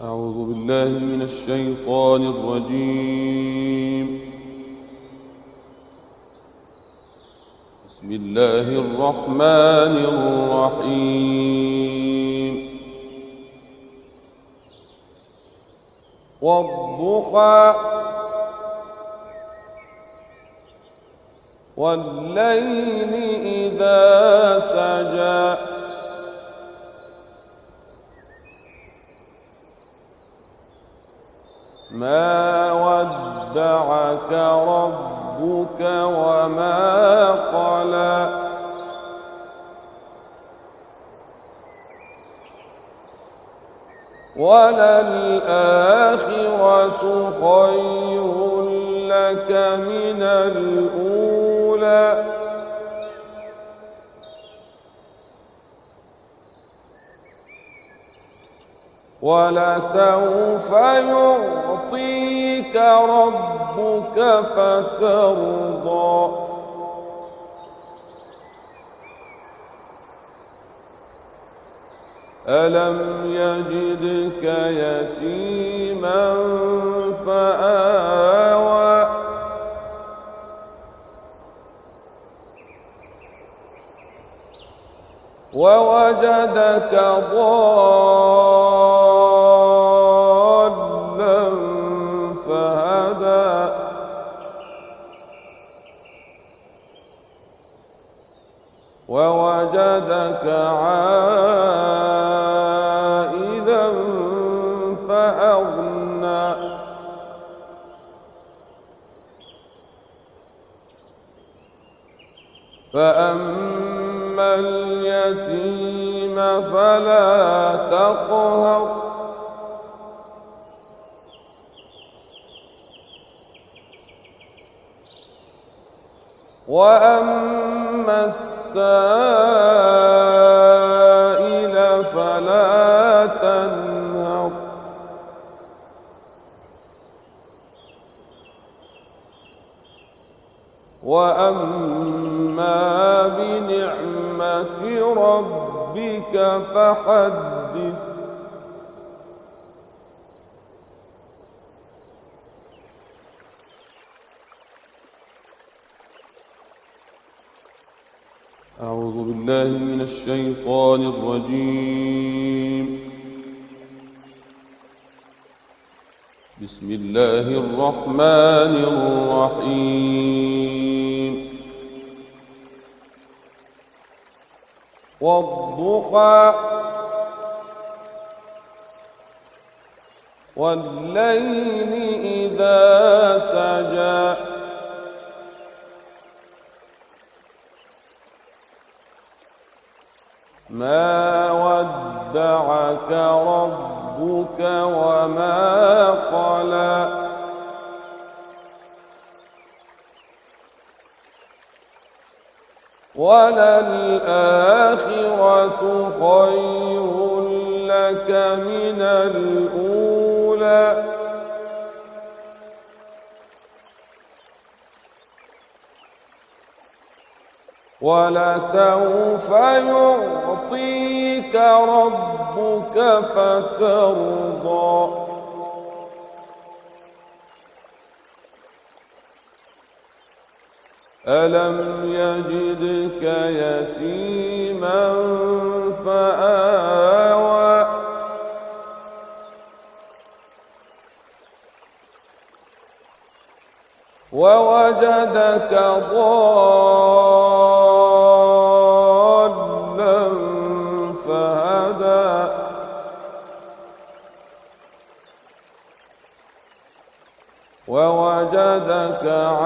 أعوذ بالله من الشيطان الرجيم. بسم الله الرحمن الرحيم. والضحى والليل إذا سجى ما ودعك ربك وما قلى وللآخرة خير لك من الأولى ولسوف يعطيك ربك فترضى ألم يجدك يتيما فآوى ووجدك ضالا فهدى ووجدك عائلا فأغنى فأما اليتيم فلا تقهر وأما السائل فلا تنهر وأما بنعمة ربك فحدث أعوذ بالله من الشيطان الرجيم. بسم الله الرحمن الرحيم. والضحى والليل إذا سجى ما ودعك ربك وما قلى وللآخرة خير لك من الأولى ولسوف يعطيك ربك فترضى ألم يجدك يتيما فآوى ووجدك ضالا فهدى ووجدك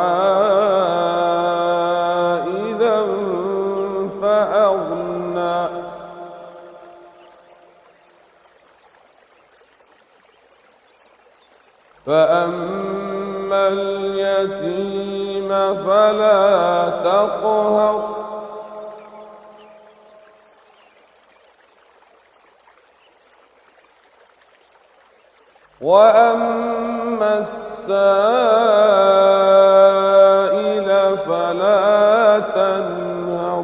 عائلا فأغنى فأما اليتيم فلا تقهر وأما السائل فلا تنهر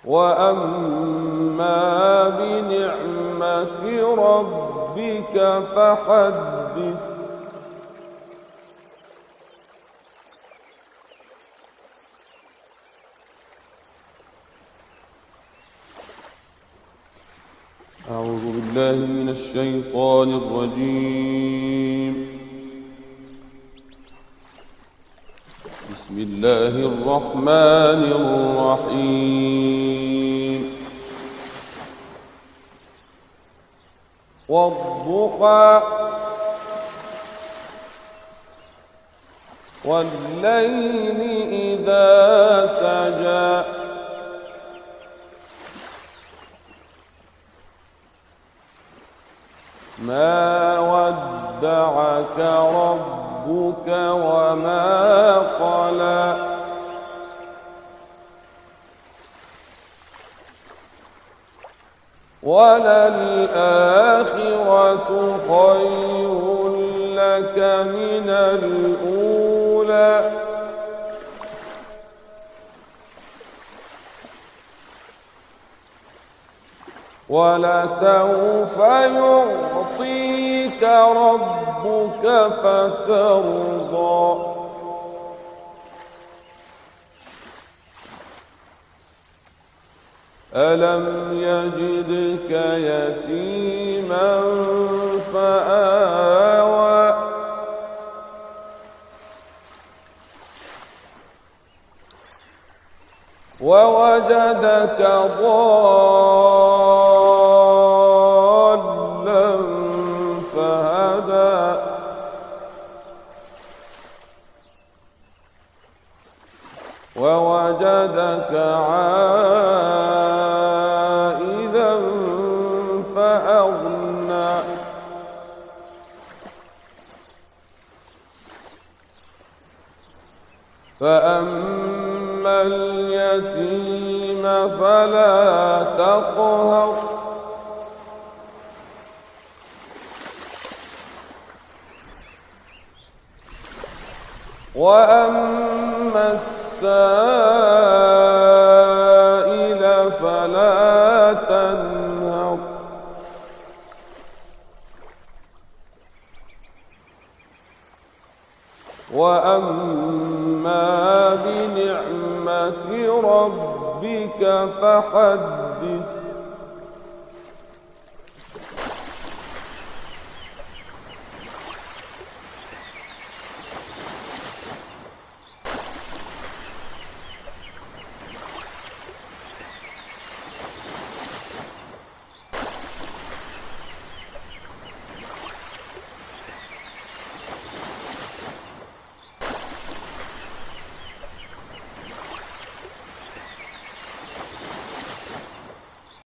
وأما بنعمة ربك فحدث. أعوذ بالله من الشيطان الرجيم. بسم الله الرحمن الرحيم. والضحى والليل إذا سجى ما ودعك ربك وما قلى وللآخرة خير لك من الأولى ولسوف يعطيك ربك فترضى ألم يجدك يتيما فآوى ووجدك ضالا فهدى ووجدك عائلا فأغنى فأما اليتيم فلا تقهر وأما السائل فلا تنهر وأما بنعمة ربك فحدث.